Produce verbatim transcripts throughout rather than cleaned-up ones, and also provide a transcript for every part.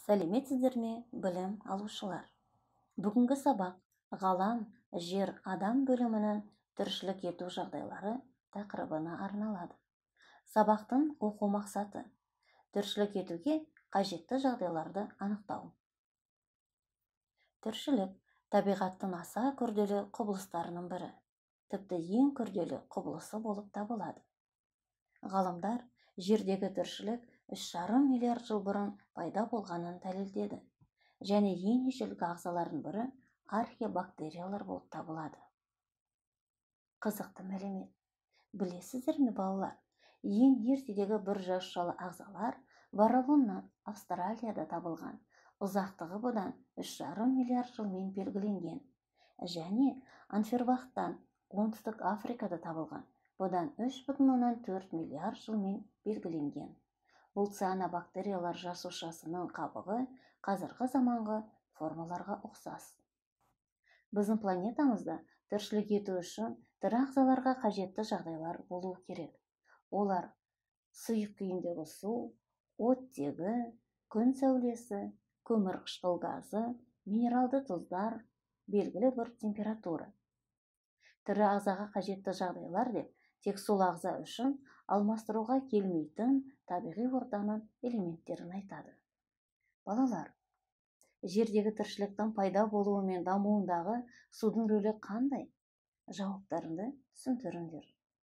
Сәлеметсіздер ме, білім алушылар? Бүгінгі сабақ ғалам, жер, адам бөлімінің тіршілік ету жағдайлары тақырыбына арналады. Сабақтың оқу мақсаты: тіршілік етуге қажетті жағдайларды анықтау. Тіршілік табиғаттың аса күрделі құбылыстарының бірі, тіпті ең күрделі құбылысы болып табылады. Ғалымдар жердегі тіршілік үш жарым миллиард жыл бұрын пайда болғанын дәлелдеді, және ең ежелгі ағзалардың бірі археобактериялар болып табылады. Қызықты мәлімет: білесіздер ме балалар, ең ертедегі бір жасушалы ағзалар Варалуннан, Австралияда табылған, ұзақтығы бұдан үш жарым миллиард жылмен белгіленген, және Анфервахтан, оңтүстік Африкада табылған, бұдан үш бүтін оннан төрт миллиард жылмен белгіленген. Бұл цианобактериялар жасушасының қабығы қазіргі заманғы формаларға ұқсас. Біздің планетамызда тіршілік ету үшін тірі ағзаларға қажетті жағдайлар болуы керек. Олар сұйық күйіндегі су, оттегі, күн сәулесі, көмірқышқыл газы, минералды тұздар, белгілі бір температура. Тірі ағзаға қажетті жағдайлар деп тек сол ағза үшін алмастыруға келмейтін табиғи ортаның элементтерін айтады. Балалар, жердегі тіршіліктің пайда болуы мен дамуындағы судың рөлі қандай? Жауаптарыңды түсіндіріңдер.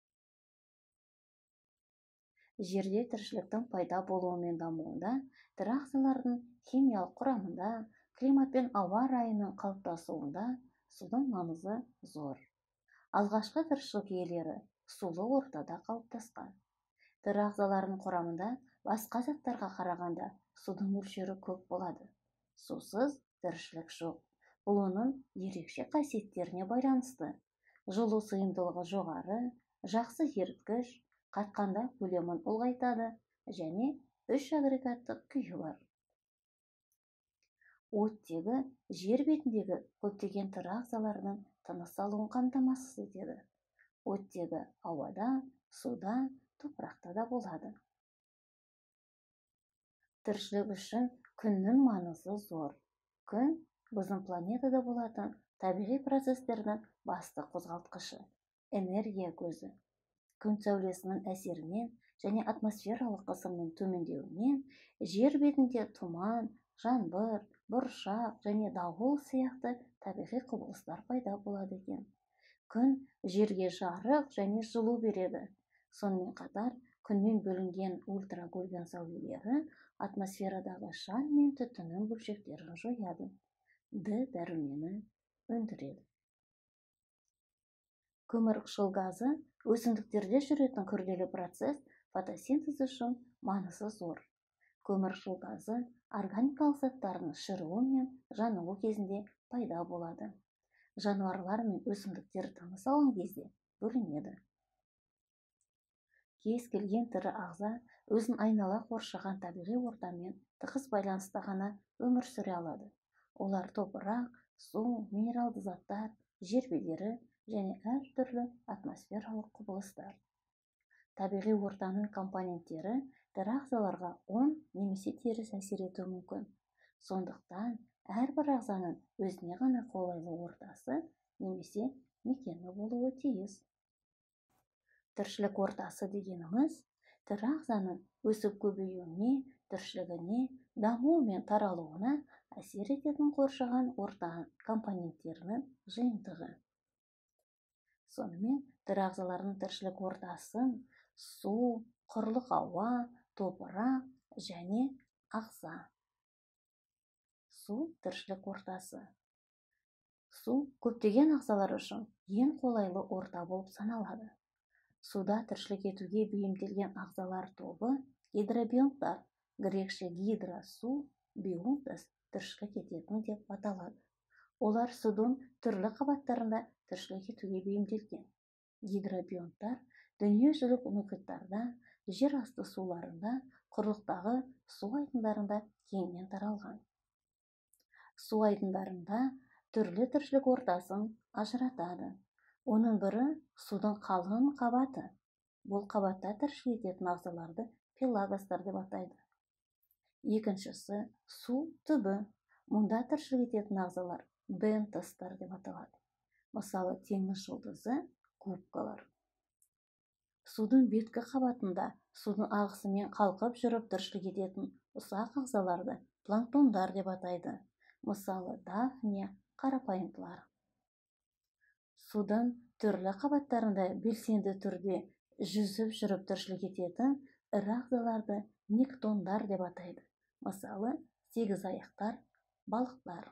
Жерде тіршіліктің пайда болуы мен дамуында тірі ағзалардың химиялық құрамында, климат пен ауа райының қалыптасуында судың маңызы зор. Алғашқы тіршілік иелері сулы ортада қалыптасқан. Тірі ағзалардың құрамында басқа заттарға қарағанда судың мөлшері көп болады. Сусыз тіршілік жоқ. Бұл оның ерекше қасиеттеріне байланысты. Жылу сыйымдылығы жоғары, жақсы еріткіш, қатқанда көлемін ұлғайтады және үш агрегаттық күйі бар. Оттегі жер бетіндегі көптеген тірі ағзаларының тыныс алуын қамтамасыз етеді. Оттегі ауада, суда, топырақта да болады. Тіршілік үшін күннің маңызы зор. Күн біздің планетада болатын табиғи процестердің басты қозғалтқышы, энергия көзі. Күн сәулесінің әсерінен және атмосфералық қысымның төмендеуінен жер бетінде тұман, жаңбыр, бұршақ және дауыл сияқты табиғи құбылыстар пайда болады екен. Күн жерге жарық және жылу береді. Сонымен қатар, күннен бөлінген ультракүлгін сәулелері атмосферадағы шаң мен түтіннің бөлшектерін жояды. Д дәрумені өндіреді. Көмірқышқыл газы өсімдіктерде жүретін күрделі процесс фотосинтез үшін маңызы зор. Көмірқышқыл газы органикалық заттардың шыруы мен жануы кезінде пайда болады. Жануарлар мен өсімдіктер тыныс алған кезде бөлінеді. Кез келген тірі ағза өзін айнала қоршаған табиғи ортамен тығыз байланыста ғана өмір сүре алады. Олар топырақ, су, минералды заттар, жер бедері және әртүрлі атмосфералық құбылыстар. Табиғи ортаның компоненттері тірі ағзаларға оң немесе теріс әсер етуі мүмкін. Сондықтан әрбір ағзаның өзіне ғана қолайлы ортасы немесе мекені болуы тиіс. Тіршілік ортасы дегеніміз тірі ағзаның өсіп көбеюіне, тіршілігіне, дамуы мен таралуына әсер ететін қоршаған орта компоненттерінің жиынтығы. Сонымен тірі ағзалардың тіршілік ортасын су, құрлық ауа, топырақ және ағза. Су тіршілік ортасы. Су көптеген ағзалар үшін ең қолайлы орта болып саналады. Суда тіршілік етуге бейімделген ағзалар тобы гидробионттар, грекше гидра су, бионтас тіршілік ететін деп аталады. Олар судың түрлі қабаттарында тіршілік етуге бейімделген. Гидробионттар дүниежүзілік мұхиттарда, жер асты суларында, құрлықтағы су айдындарында кеңінен таралған. Су айдындарында түрлі тіршілік ортасын ажыратады. Оның бірі судың қалың қабаты. Бұл қабатта тіршілік ететін ағзаларды пелагостар деп атайды. Екіншісі су түбі. Мұнда тіршілік ететін ағзалар бентостар деп аталады. Мысалы, теңіз жұлдызы, губкалар. Судың беткі қабатында судың ағысымен қалқып жүріп тіршілік ететін ұсақ ағзаларды планктондар деп атайды. Мысалы, дафния, қарапайымдылар. Судың түрлі қабаттарында белсенді түрде жүзіп жүріп тіршілік ететін ірі ағзаларды нектондар деп атайды. Мысалы, сегізаяқтар, балықтар.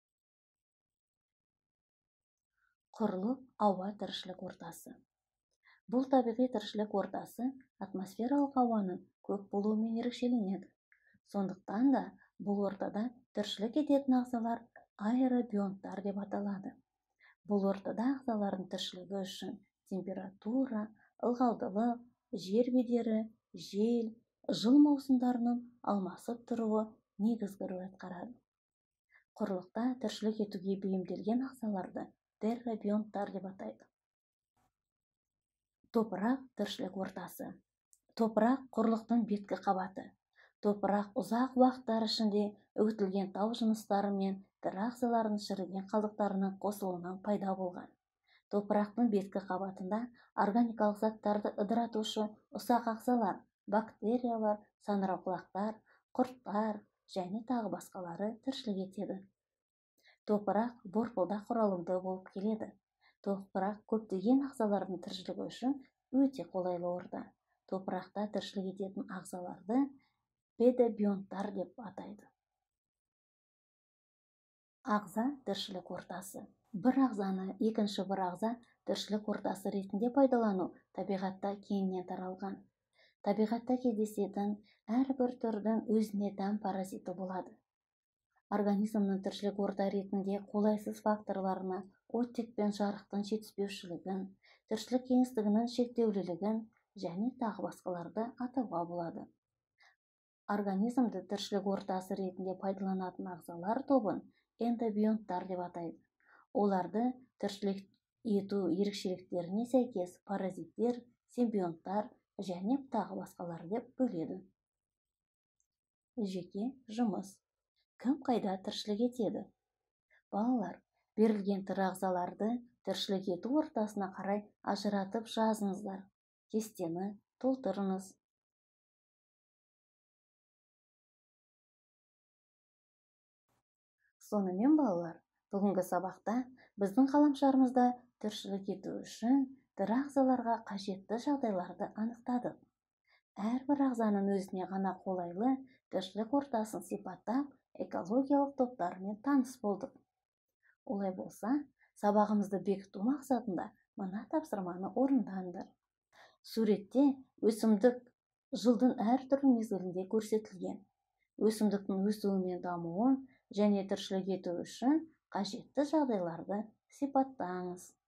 Құрлық ауа тіршілік ортасы. Бұл табиғи тіршілік ортасы атмосфералық ауаның көп болуымен ерекшеленеді. Сондықтан да бұл ортада тіршілік ететін ағзалар аэробионттар деп аталады. Бұл ортада ағзалардың тіршілігі үшін температура, ылғалдылық, жер бедері, жел, жыл маусымдарының алмасып тұруы негізгі рөл атқарады. Құрлықта тіршілік етуге бейімделген ағзаларды терробионттар деп атайды. Топырақ тіршілік ортасы. Топырақ құрлықтың беткі қабаты. Топырақ ұзақ уақыттар ішінде үгітілген тау жыныстары мен тірі ағзалардың шіріген қалдықтарының қосылуынан пайда болған. Топырақтың беткі қабатында органикалық заттарды ыдыратушы ұсақ ағзалар, бактериялар, саңырауқұлақтар, құрттар және тағы басқалары тіршілік етеді. Топырақ борпылдақ құралымды болып келеді. Топырақ көптеген ағзалардың тіршілігі үшін өте қолайлы орта. Топырақта тіршілік ететін ағзаларды педобионттар деп атайды. Ағза тіршілік ортасы. Бір ағзаны екінші бір ағза тіршілік ортасы ретінде пайдалану табиғатта кеңінен таралған. Табиғатта кездесетін әрбір түрдің өзіне тән паразиті болады. Организмнің тіршілік орта ретінде қолайсыз факторларына оттек пен жарықтың жетіспеушілігін, тіршілік кеңістігінің шектеулілігін және тағы басқаларды атауға болады. Организмді тіршілік ортасы ретінде пайдаланатын ағзалар тобын эндобионттар деп атайды. Оларды тіршілік ету ерекшеліктеріне сәйкес паразиттер, симбионттар және тағы басқалар деп бөледі. Жеке жұмыс. Кім қайда тіршілік етеді? Балалар, берілген тірі ағзаларды тіршілік ету ортасына қарай ажыратып жазыңыздар. Кестені толтырыңыз. Сонымен балалар, бүгінгі сабақта біздің ғаламшарымызда тіршілік ету үшін тірі ағзаларға қажетті жағдайларды анықтадық. Әрбір ағзаның өзіне ғана қолайлы тіршілік ортасын сипаттап, экологиялық топтарымен таныс болдық. Олай болса, сабағымызды бекіту мақсатында мына тапсырманы орындаңдар. Суретте өсімдік жылдың әртүрлі мезгілінде көрсетілген. Өсімдіктің өсуі мен дамуын және тіршілік ету үшін қажетті жағдайларды сипаттаңыз.